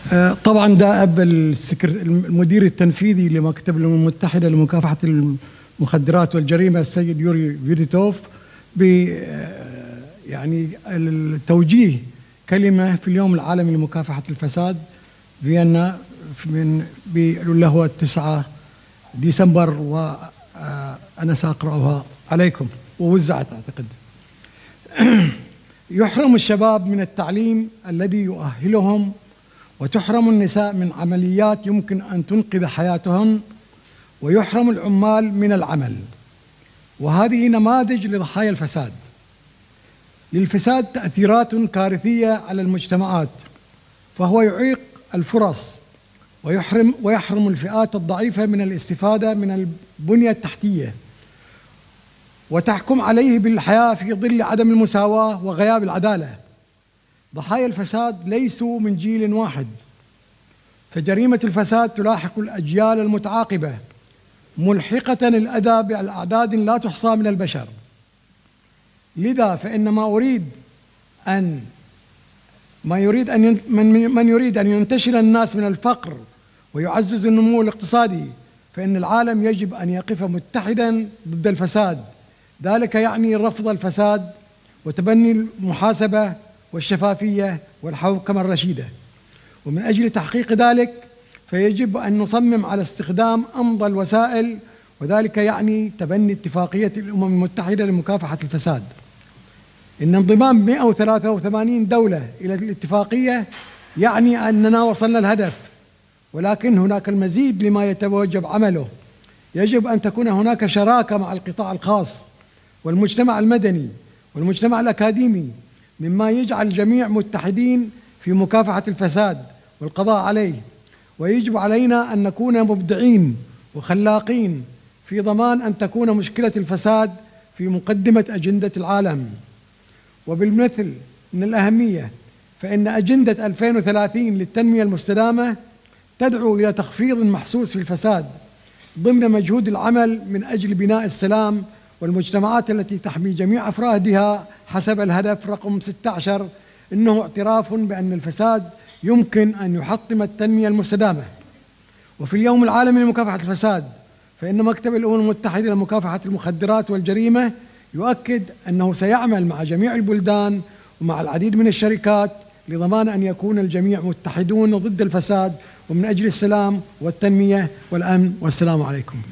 طبعا ده أب المدير التنفيذي لمكتب الأمم المتحدة لمكافحة المخدرات والجريمة السيد يوري فيديتوف ب يعني التوجيه كلمة في اليوم العالمي لمكافحة الفساد فيينا اللي هو 9 ديسمبر، وأنا سأقرأها عليكم ووزعت أعتقد. يحرم الشباب من التعليم الذي يؤهلهم، وتحرم النساء من عمليات يمكن أن تنقذ حياتهن، ويحرم العمال من العمل. وهذه نماذج لضحايا الفساد. للفساد تأثيرات كارثية على المجتمعات، فهو يعيق الفرص ويحرم الفئات الضعيفة من الاستفادة من البنية التحتية، وتحكم عليه بالحياة في ظل عدم المساواة وغياب العدالة. ضحايا الفساد ليسوا من جيل واحد، فجريمة الفساد تلاحق الأجيال المتعاقبة، ملحقة الأذى بأعداد لا تحصى من البشر. لذا فإن من يريد أن ينتشل الناس من الفقر ويعزز النمو الاقتصادي، فإن العالم يجب أن يقف متحدا ضد الفساد. ذلك يعني رفض الفساد وتبني المحاسبة والشفافية والحوكمة الرشيدة. ومن أجل تحقيق ذلك فيجب أن نصمم على استخدام أمضى الوسائل، وذلك يعني تبني اتفاقية الأمم المتحدة لمكافحة الفساد. إن انضمام 183 دولة إلى الاتفاقية يعني أننا وصلنا الهدف، ولكن هناك المزيد لما يتوجب عمله. يجب أن تكون هناك شراكة مع القطاع الخاص والمجتمع المدني والمجتمع الأكاديمي، مما يجعل الجميع متحدين في مكافحة الفساد والقضاء عليه. ويجب علينا أن نكون مبدعين وخلاقين في ضمان أن تكون مشكلة الفساد في مقدمة أجندة العالم. وبالمثل من الأهمية فإن أجندة 2030 للتنمية المستدامة تدعو إلى تخفيض محسوس في الفساد ضمن مجهود العمل من أجل بناء السلام والمجتمعات التي تحمي جميع أفرادها حسب الهدف رقم 16. إنه اعتراف بأن الفساد يمكن أن يحطم التنمية المستدامة. وفي اليوم العالمي لمكافحة الفساد فإن مكتب الأمم المتحدة لمكافحة المخدرات والجريمة يؤكد أنه سيعمل مع جميع البلدان ومع العديد من الشركات لضمان أن يكون الجميع متحدون ضد الفساد ومن أجل السلام والتنمية والأمن. والسلام عليكم.